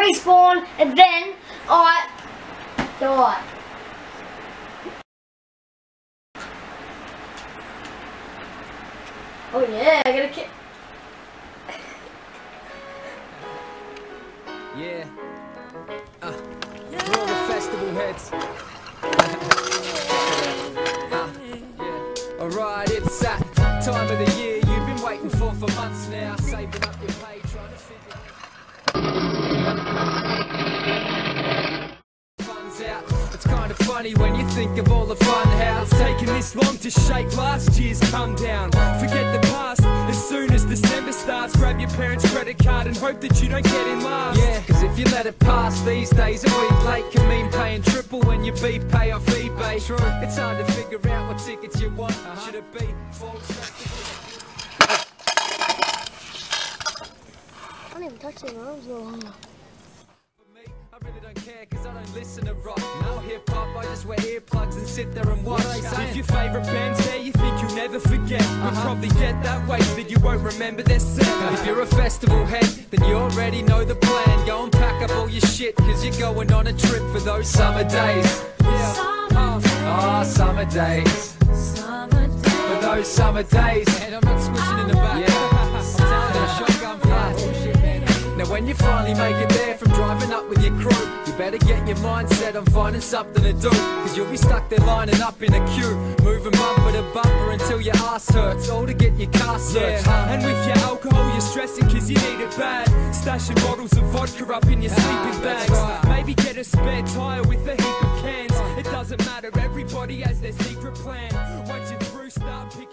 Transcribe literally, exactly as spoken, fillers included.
respawn, and then I die. Oh yeah, I gotta kill. Yeah. Uh, for all the festival heads. uh, yeah. Alright, it's that time of the year you've been waiting for for months now. Saving up your pay, trying to figure funds out. It's kind of funny when you think of all the fun how it's taken this long to shake last year's come down. Forget the past, as soon as December starts, grab your parents' credit card and hope that you don't get in last. Yeah, cause if you let it pass these days, a week late can mean paying triple when you beat pay off eBay. True. It's hard to figure out what tickets you want. Uh-huh. Should it be Folks Festival? I don't even touch their arms though. I really don't care cause I don't listen to rock or hip-hop, I just wear earplugs and sit there and watch. If your favourite band's there you think you'll never forget, uh-huh. You'll probably get that wasted you won't remember their set. uh-huh. If you're a festival head then you already know the plan. Go and pack up all your shit cause you're going on a trip for those summer days. Yeah. Summer days. Oh, summer days. Summer days. For those summer days. And I'm not squishing in the back. Yeah. I'm telling you, shotgun flat. Bullshit, man. Now when you finally make it there from driving up with your crew, you better get your mind set on finding something to do, cause you'll be stuck there lining up in a queue, moving bumper to bumper until your ass hurts, all to get your car searched. Yeah. And with your alcohol you're stressing cause you need it bad, stashing bottles of vodka up in your sleeping bags. Right. Maybe get a spare tyre with a heap of cans. It doesn't matter, everybody has their secret plan. Once you're through, start picking